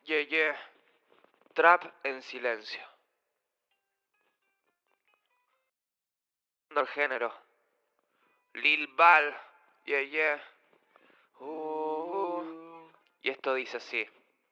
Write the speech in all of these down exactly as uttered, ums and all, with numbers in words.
Yeah, yeah. Trap en silencio. El género. Lil Bal. Yeah, yeah. Uh, y esto dice así.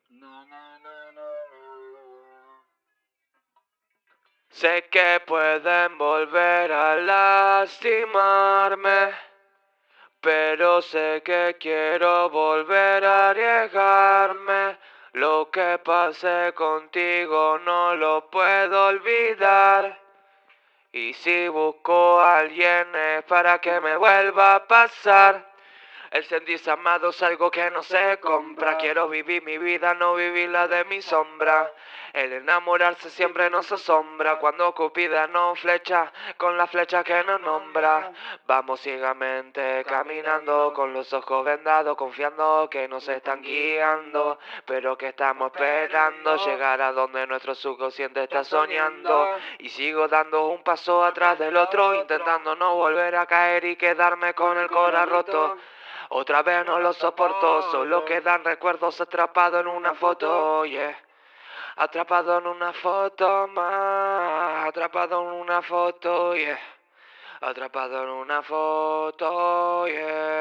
Sé que pueden volver a lastimarme, pero sé que quiero volver a arriesgarme. Lo que pasé contigo no lo puedo olvidar. Y si busco a alguien es para que me vuelva a pasar. El sentirse amado es algo que no se compra. Quiero vivir mi vida, no vivir la de mi sombra. El enamorarse siempre nos asombra. Cuando Cupida nos flecha con la flecha que nos nombra. Vamos ciegamente caminando con los ojos vendados, confiando que nos están guiando, pero que estamos esperando llegar a donde nuestro subconsciente está soñando. Y sigo dando un paso atrás del otro, intentando no volver a caer y quedarme con el corazón roto. Otra vez no lo soporto, solo quedan recuerdos atrapados en una foto, yeah. Atrapado en una foto más, atrapado en una foto, yeah. Atrapado en una foto, yeah.